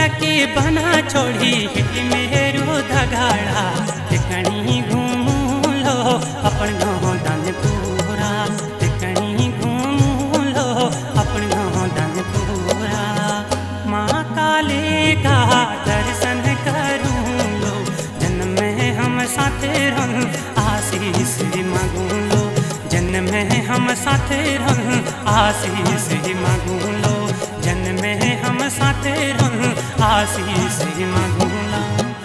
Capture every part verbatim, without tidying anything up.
की बना छोड़ी मेरू दगाड़ा कहीं घूम लो अपन गाँव दानपुरा कहीं घूम लो अपन गाँव दानपुरा। माँ काली का दर्शन करूँ लो जन्म में हम साथ रहूँ आशीष मांगू लो जन्म में हम साथ रहूँ आशीष मांगू लो जन्म में हम साथ रहूँ आशीष मांगू लो।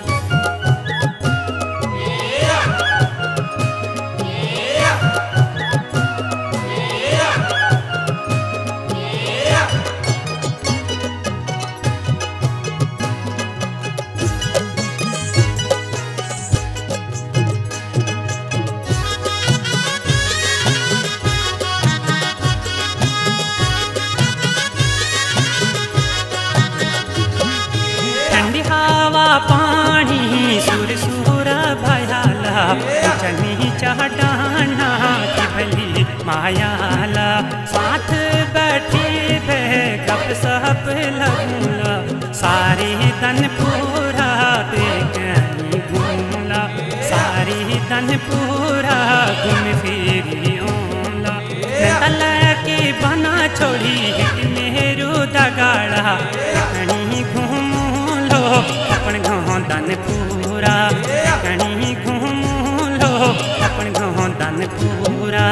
पानी सुर सुर भयाला चनी चढ़ाना की भली मायाला साथ बैठी बे गप सप लगूला सारी तन पूरा देखनी घूमला सारी तन पूरा घूम फिरी ओला तल की बना छोड़ी मेरू दगाड़ा कहीं घूम लो अपन गाँव दानपुरा कहीं घूम लो अपन गाँव दानपुरा।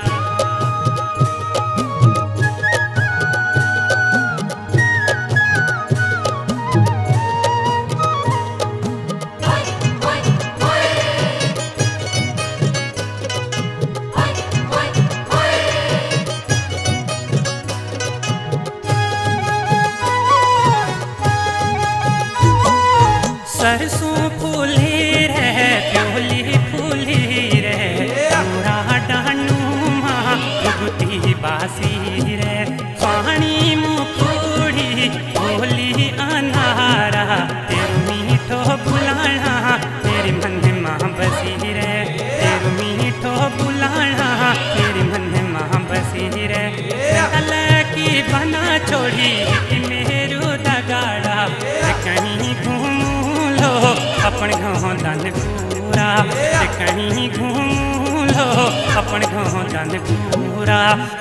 सरसों फूली रे प्योली फूली रे पूरा डानू माँ भगती बासी रे पानी मुखोड़ी बोली अनारा तेरू मीठो बुलाना मेरे मन में माँ बसी रे तेरू मीठो बुलाना मेरे मन में माँ बसी रे तल की बना छोड़ी मेरू दगाड़ा कहीं घूम अपन गाँव दानपुरा कहीं घूम लो अपन गाँव दानपुरा।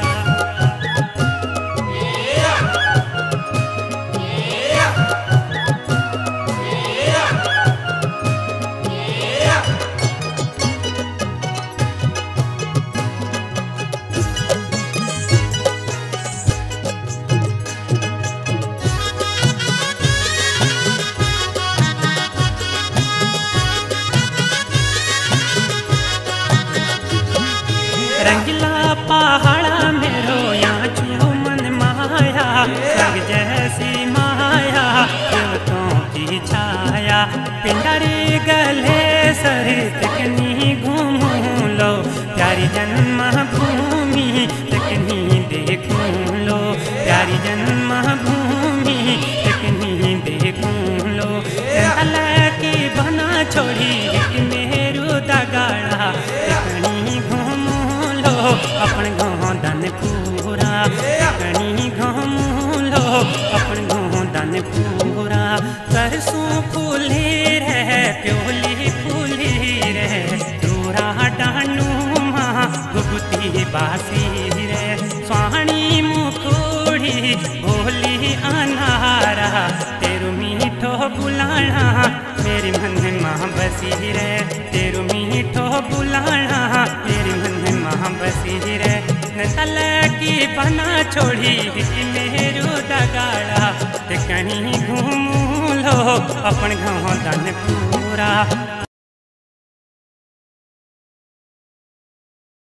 रंगला पहाड़ा मेरो यहाँ छू मन माया लग जैसी माया देवतों की छाया पिंडरी गले सर तकनी घूम लो प्यारी जन्मभूमि तकनी देखूं लो प्यारी जन्मभूमि तकनी देखूं लो तल की बना छोड़ी मेरू दगाड़ा कहीं घूम अपन गाँव दानपुरा कहीं घूम लो अपन गाँव दानपुरा। सरसों फूली रे प्योली फूली रे दूरा डानू माँ भगती बासी रे स्वाणी मुखोड़ी बोली अनारा तेरू मीठो बुलाना मेरे मन में माँ बसी रे तेरू मीठो बुलाना मेरे मन में माँ बसी रे तल की बना छोड़ी मेरू दगाड़ा कहीं घूम लो अपन गाँव दानपुरा।